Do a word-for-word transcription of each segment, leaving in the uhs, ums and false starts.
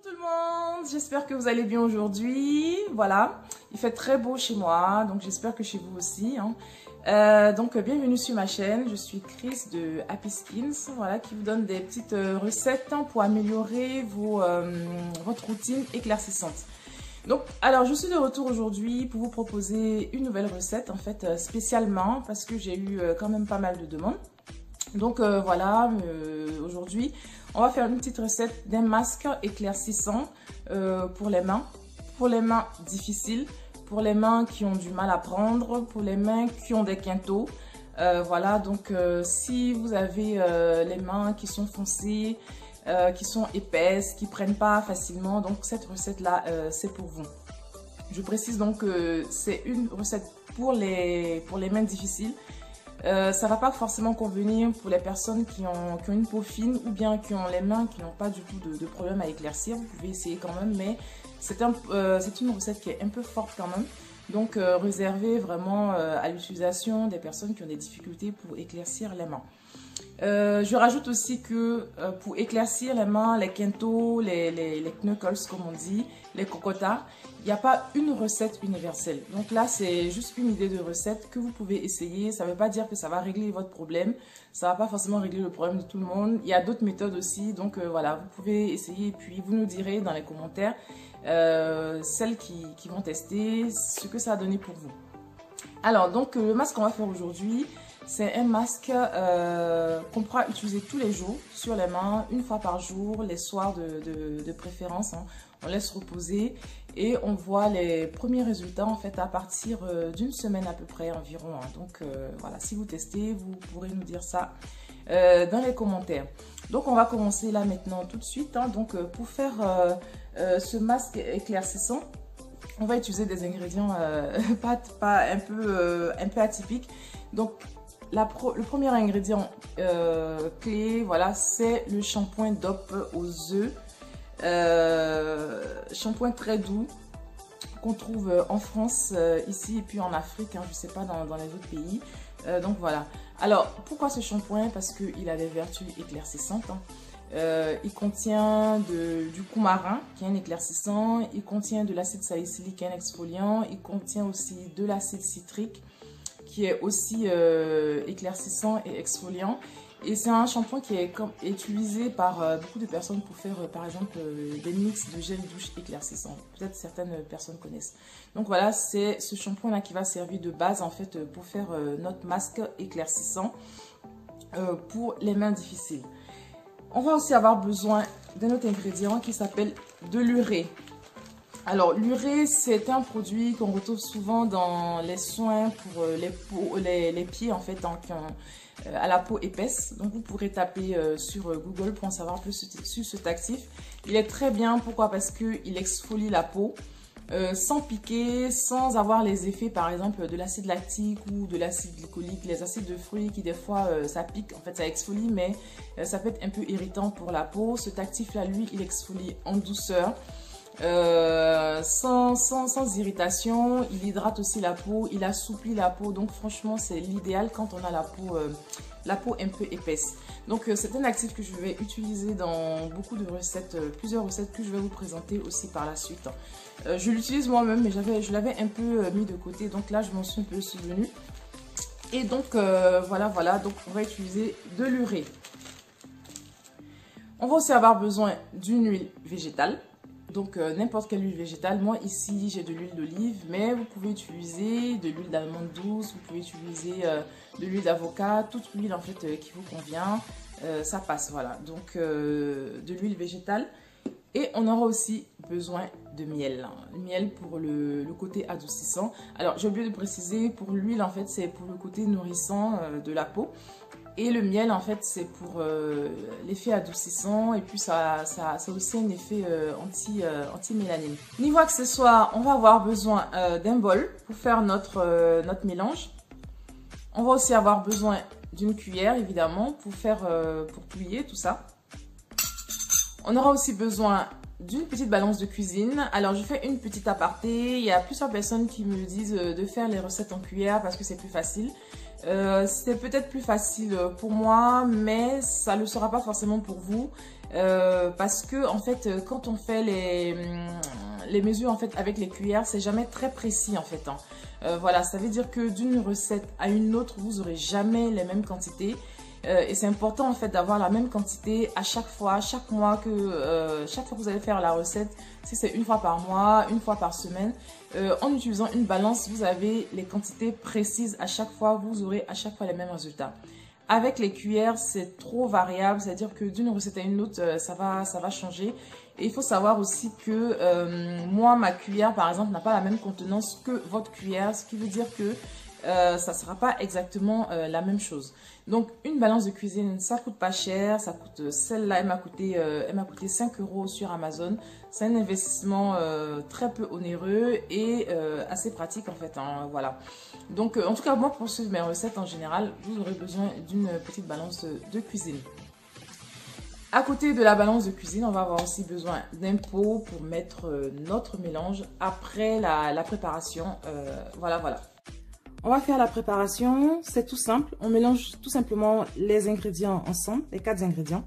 tout le monde, j'espère que vous allez bien aujourd'hui. Voilà, il fait très beau chez moi, donc j'espère que chez vous aussi. Hein. Euh, donc bienvenue sur ma chaîne, je suis Chris de Happy Skins, voilà, qui vous donne des petites euh, recettes hein, pour améliorer vos, euh, votre routine éclaircissante. Donc, alors je suis de retour aujourd'hui pour vous proposer une nouvelle recette, en fait, euh, spécialement parce que j'ai eu euh, quand même pas mal de demandes. Donc euh, voilà, euh, aujourd'hui, on va faire une petite recette d'un masque éclaircissant euh, pour les mains. Pour les mains difficiles, pour les mains qui ont du mal à prendre, pour les mains qui ont des quintaux. Euh, voilà, donc euh, si vous avez euh, les mains qui sont foncées, euh, qui sont épaisses, qui ne prennent pas facilement, donc cette recette-là, euh, c'est pour vous. Je précise donc que c'est une recette pour les, pour les mains difficiles. Euh, ça ne va pas forcément convenir pour les personnes qui ont, qui ont une peau fine ou bien qui ont les mains qui n'ont pas du tout de, de problème à éclaircir. Vous pouvez essayer quand même, mais c'est un, euh, c'est une recette qui est un peu forte quand même. Donc euh, réservée vraiment euh, à l'utilisation des personnes qui ont des difficultés pour éclaircir les mains. Euh, je rajoute aussi que euh, pour éclaircir les mains, les quintaux, les, les, les knuckles comme on dit, les cocotas, il n'y a pas une recette universelle. Donc là, c'est juste une idée de recette que vous pouvez essayer. Ça ne veut pas dire que ça va régler votre problème. Ça ne va pas forcément régler le problème de tout le monde. Il y a d'autres méthodes aussi. Donc euh, voilà, vous pouvez essayer et puis vous nous direz dans les commentaires euh, celles qui, qui vont tester ce que ça a donné pour vous. Alors, donc le masque qu'on va faire aujourd'hui, c'est un masque euh, qu'on pourra utiliser tous les jours sur les mains, une fois par jour, les soirs de, de, de préférence. Hein. On laisse reposer et on voit les premiers résultats en fait à partir euh, d'une semaine à peu près environ. Hein. Donc euh, voilà, si vous testez, vous pourrez nous dire ça euh, dans les commentaires. Donc on va commencer là maintenant tout de suite. Hein. Donc euh, pour faire euh, euh, ce masque éclaircissant, on va utiliser des ingrédients euh, pas, pas un peu, euh, un peu atypiques. Donc La pro, le premier ingrédient euh, clé, voilà, c'est le shampoing D O P aux œufs. Euh, shampoing très doux qu'on trouve en France, euh, ici et puis en Afrique, hein, je ne sais pas dans, dans les autres pays. Euh, donc voilà. Alors, pourquoi ce shampoing? Parce qu'il a des vertus éclaircissantes. Hein. Euh, il contient de, du coumarin, qui est un éclaircissant. Il contient de l'acide salicylique, qui est un exfoliant. Il contient aussi de l'acide citrique, qui est aussi euh, éclaircissant et exfoliant. Et c'est un shampoing qui est comme, utilisé par euh, beaucoup de personnes pour faire, euh, par exemple, euh, des mix de gel douche éclaircissant. Peut-être certaines personnes connaissent. Donc voilà, c'est ce shampoing-là qui va servir de base, en fait, pour faire euh, notre masque éclaircissant euh, pour les mains difficiles. On va aussi avoir besoin d'un autre ingrédient qui s'appelle de l'urée. Alors, l'urée, c'est un produit qu'on retrouve souvent dans les soins pour les, peaux, les, les pieds, en fait, donc, euh, à la peau épaisse. Donc, vous pourrez taper euh, sur Google pour en savoir plus sur cet actif. Il est très bien, pourquoi? Parce qu'il exfolie la peau euh, sans piquer, sans avoir les effets, par exemple, de l'acide lactique ou de l'acide glycolique, les acides de fruits qui, des fois, euh, ça pique. En fait, ça exfolie, mais euh, ça peut être un peu irritant pour la peau. Cet actif-là, lui, il exfolie en douceur. Euh, sans, sans, sans irritation, il hydrate aussi la peau, il assouplit la peau, donc franchement c'est l'idéal quand on a la peau, euh, la peau un peu épaisse. Donc euh, c'est un actif que je vais utiliser dans beaucoup de recettes, euh, plusieurs recettes que je vais vous présenter aussi par la suite. Euh, je l'utilise moi-même, mais je l'avais un peu euh, mis de côté, donc là je m'en suis un peu souvenue. Et donc euh, voilà, voilà, donc on va utiliser de l'urée. On va aussi avoir besoin d'une huile végétale. Donc euh, n'importe quelle huile végétale. Moi ici j'ai de l'huile d'olive, mais vous pouvez utiliser de l'huile d'almande douce, vous pouvez utiliser euh, de l'huile d'avocat, toute l'huile en fait euh, qui vous convient, euh, ça passe, voilà. Donc euh, de l'huile végétale. Et on aura aussi besoin de miel, hein. Le miel pour le, le côté adoucissant. Alors j'ai oublié de préciser, pour l'huile en fait c'est pour le côté nourrissant euh, de la peau. Et le miel, en fait, c'est pour euh, l'effet adoucissant et puis ça, ça, ça a aussi un effet euh, anti, euh, anti-mélanine. Niveau accessoires, on va avoir besoin euh, d'un bol pour faire notre, euh, notre mélange. On va aussi avoir besoin d'une cuillère, évidemment, pour faire, euh, pour plier tout ça. On aura aussi besoin d'une petite balance de cuisine. Alors, je fais une petite aparté. Il y a plusieurs personnes qui me disent de faire les recettes en cuillère parce que c'est plus facile. Euh, c'est peut-être plus facile pour moi, mais ça ne le sera pas forcément pour vous. Euh, parce que en fait, quand on fait les, les mesures en fait avec les cuillères, c'est jamais très précis en fait. Hein. Euh, voilà, ça veut dire que d'une recette à une autre, vous aurez jamais les mêmes quantités. Euh, et c'est important en fait d'avoir la même quantité à chaque fois, chaque mois que euh, chaque fois que vous allez faire la recette, si c'est une fois par mois, une fois par semaine, euh, en utilisant une balance, vous avez les quantités précises à chaque fois, vous aurez à chaque fois les mêmes résultats. Avec les cuillères, c'est trop variable, c'est-à-dire que d'une recette à une autre, ça va, ça va changer. Et il faut savoir aussi que euh, moi, ma cuillère, par exemple, n'a pas la même contenance que votre cuillère, ce qui veut dire que euh, ça ne sera pas exactement euh, la même chose. Donc, une balance de cuisine, ça coûte pas cher, ça coûte, celle-là, elle m'a coûté, euh, elle m'a coûté cinq euros sur Amazon. C'est un investissement euh, très peu onéreux et euh, assez pratique en fait, hein, voilà. Donc, euh, en tout cas, moi, pour suivre mes recettes en général, vous aurez besoin d'une petite balance de cuisine. À côté de la balance de cuisine, on va avoir aussi besoin d'un pot pour mettre euh, notre mélange après la, la préparation. Euh, voilà, voilà. On va faire la préparation, c'est tout simple. On mélange tout simplement les ingrédients ensemble, les quatre ingrédients.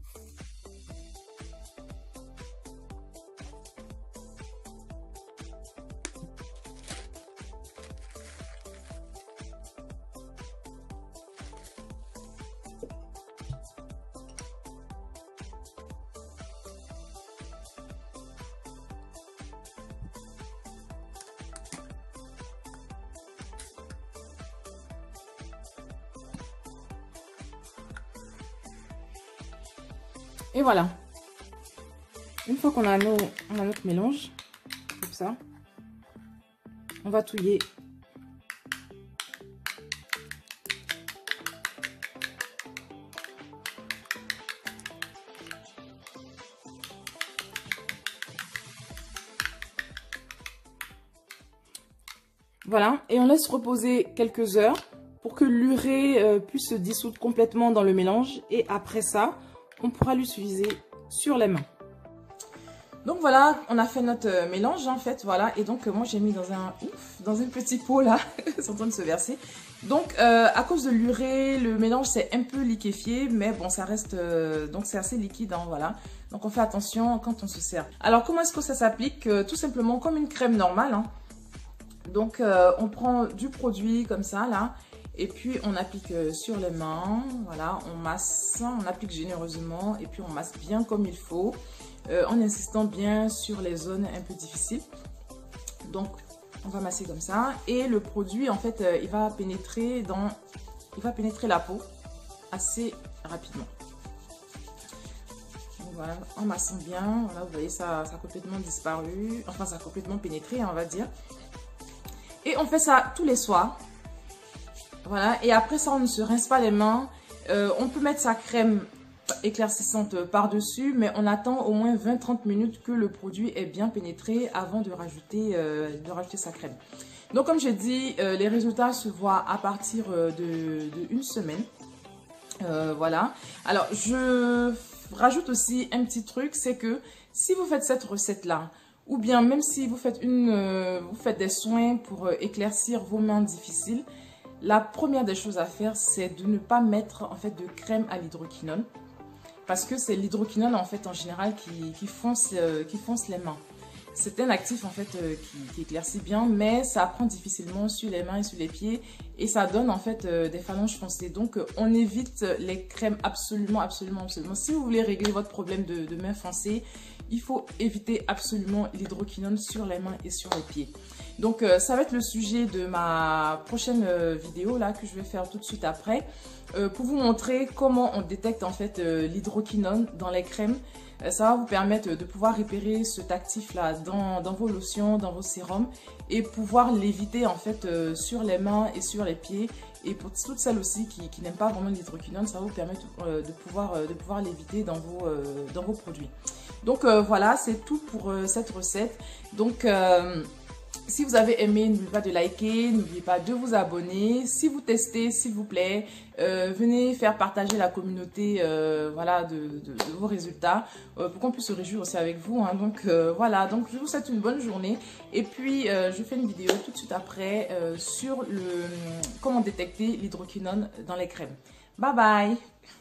Et voilà. Une fois qu'on a, nos, on a notre mélange, comme ça, on va touiller. Voilà, et on laisse reposer quelques heures pour que l'urée euh, puisse se dissoudre complètement dans le mélange. Et après ça, on pourra l'utiliser sur les mains. Donc voilà, on a fait notre euh, mélange en fait, voilà. Et donc euh, moi j'ai mis dans un ouf, dans un petit pot là, c'est en train de se verser. Donc euh, à cause de l'urée, le mélange c'est un peu liquéfié, mais bon ça reste, euh, donc c'est assez liquide, hein, voilà. Donc on fait attention quand on se sert. Alors comment est-ce que ça s'applique? euh, Tout simplement comme une crème normale, hein. Donc euh, on prend du produit comme ça là. Et puis on applique sur les mains, voilà, on masse, on applique généreusement et puis on masse bien comme il faut, euh, en insistant bien sur les zones un peu difficiles. Donc on va masser comme ça et le produit en fait euh, il va pénétrer dans, il va pénétrer la peau assez rapidement. Donc voilà, en massant bien, voilà, vous voyez ça, ça a complètement disparu, enfin ça a complètement pénétré on va dire. Et on fait ça tous les soirs. Voilà, et après ça, on ne se rince pas les mains. Euh, on peut mettre sa crème éclaircissante par-dessus, mais on attend au moins vingt à trente minutes que le produit est bien pénétré avant de rajouter, euh, de rajouter sa crème. Donc, comme j'ai dit, euh, les résultats se voient à partir de, de une semaine. Euh, voilà. Alors, je rajoute aussi un petit truc, c'est que si vous faites cette recette-là, ou bien même si vous faites, une, euh, vous faites des soins pour euh, éclaircir vos mains difficiles, la première des choses à faire, c'est de ne pas mettre en fait de crème à l'hydroquinone. Parce que c'est l'hydroquinone en fait en général qui, qui, fonce, euh, qui fonce les mains. C'est un actif en fait euh, qui, qui éclaircit bien, mais ça prend difficilement sur les mains et sur les pieds. Et ça donne en fait euh, des phalanges foncées. Donc euh, on évite les crèmes absolument, absolument, absolument. Si vous voulez régler votre problème de, de mains foncées, il faut éviter absolument l'hydroquinone sur les mains et sur les pieds. Donc euh, ça va être le sujet de ma prochaine euh, vidéo là que je vais faire tout de suite après euh, pour vous montrer comment on détecte en fait euh, l'hydroquinone dans les crèmes. Euh, ça va vous permettre de pouvoir repérer cet actif là dans, dans vos lotions, dans vos sérums et pouvoir l'éviter en fait euh, sur les mains et sur les pieds. Et pour toutes celles aussi qui, qui n'aiment pas vraiment l'hydroquinone, ça va vous permettre euh, de pouvoir, euh, de pouvoir l'éviter dans, vos, euh, dans vos produits. Donc euh, voilà, c'est tout pour euh, cette recette. Donc euh, si vous avez aimé, n'oubliez pas de liker, n'oubliez pas de vous abonner. Si vous testez, s'il vous plaît, euh, venez faire partager la communauté euh, voilà, de, de, de vos résultats euh, pour qu'on puisse se réjouir aussi avec vous. Hein. Donc euh, voilà, donc je vous souhaite une bonne journée. Et puis euh, je fais une vidéo tout de suite après euh, sur le comment détecter l'hydroquinone dans les crèmes. Bye bye!